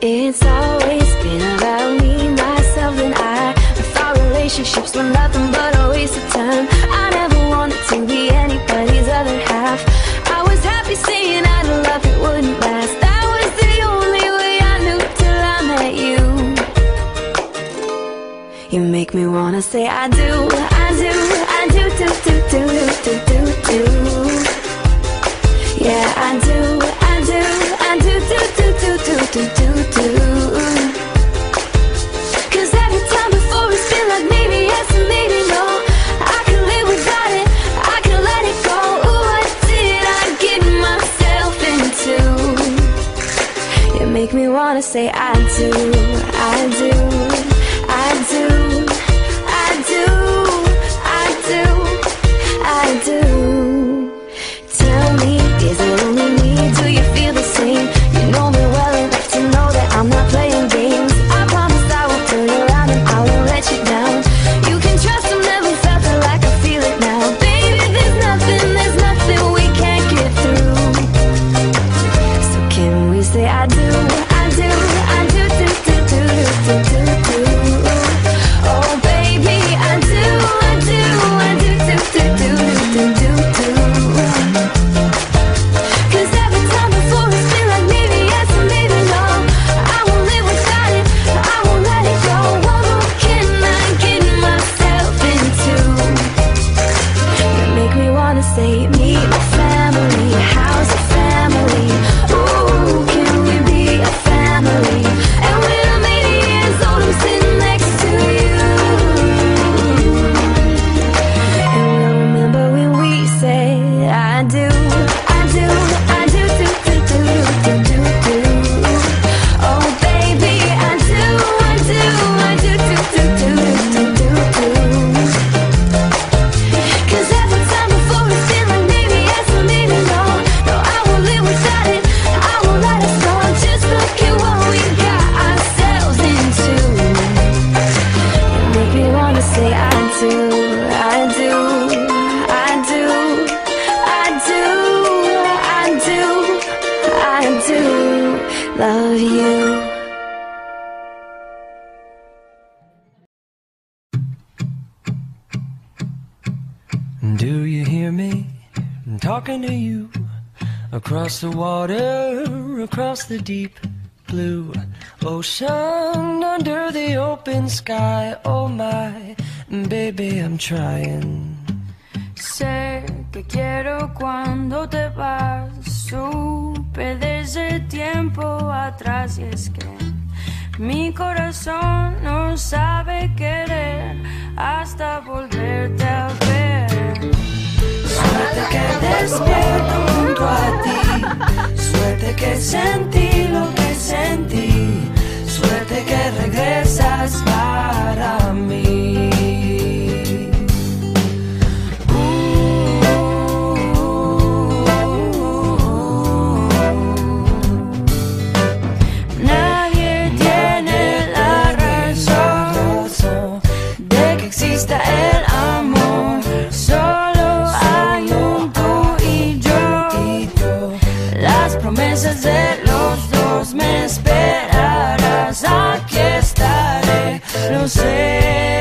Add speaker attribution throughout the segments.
Speaker 1: It's always been about me, myself, and I thought relationships were nothing but a waste of time. I never wanted to be anybody's other half. I was happy saying I'd love it wouldn't last. That was the only way I knew till I met you. You make me wanna say I do, I do, I do, do, do, do, do, do, do. Yeah, I do, I do, I do, do, do, do, do, do, do, do. Cause every time before it's been like maybe yes and maybe no. I can live without it, I can let it go. Ooh, what did I get myself into? You make me wanna say I do, I do, I do, I do, I do, I do. Tell me, is it only me? Do you feel the same? You know me well enough to know that I'm not playing games. I promise I will turn around and I won't let you down. You can trust I've never felt it like I feel it now. Baby, there's nothing we can't get through. So can we say I do, I do, I do, do, do, do, do, do, do. Oh baby, I do, I do, I do, do, do, do, do, do, do. Cause every time before it's been like maybe yes and maybe no. I won't live without it, I won't let it go. What more can I get myself into? You make me wanna say meet my family, how's your family? Ooh, can we be a family? And when I'm 80 years old, I'm sitting next to you. And we'll remember when we said I do, I do, I do, do, do, do, do, do, do. Oh baby, I do, I do, I do, do, do, do, do, do, do. Cause every time before it's been like maybe yes or maybe no. No, I won't live without it, I won't let us go. Just look at what we got ourselves into. You make me wanna say I do, I do, I do, I do, I do, I do love you.
Speaker 2: Do you hear me? I'm talking to you across the water, across the deep blue ocean, under the open sky. Oh my, baby, I'm trying.
Speaker 3: Sé que quiero cuando te vas. Supe desde tiempo atrás y es que mi corazón no sabe querer hasta volverte a ver.
Speaker 2: Suerte que despierto junto a ti, suerte que sentí lo que sentí, suerte que regresas para mí.
Speaker 3: Nadie tiene la razón de que exista el amor. Solo hay un tú y yo. Las promesas de los dos, me esperarás, aquí estaré, lo sé.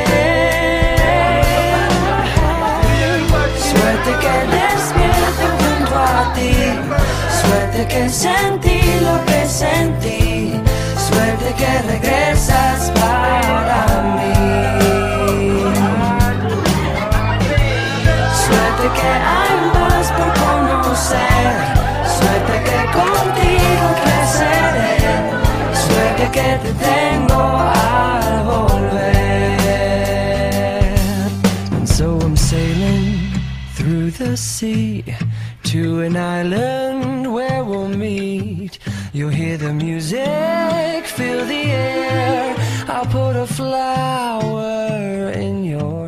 Speaker 3: Suerte que despierto junto a ti, suerte que sentí lo que sentí, suerte que regresas para mí. Suerte que hay más por conocer, suerte que contigo creceré, suerte que te tengo al volver.
Speaker 2: And so I'm sailing through the sea to an island where we'll meet. You'll hear the music, feel the air. I'll put a flower in your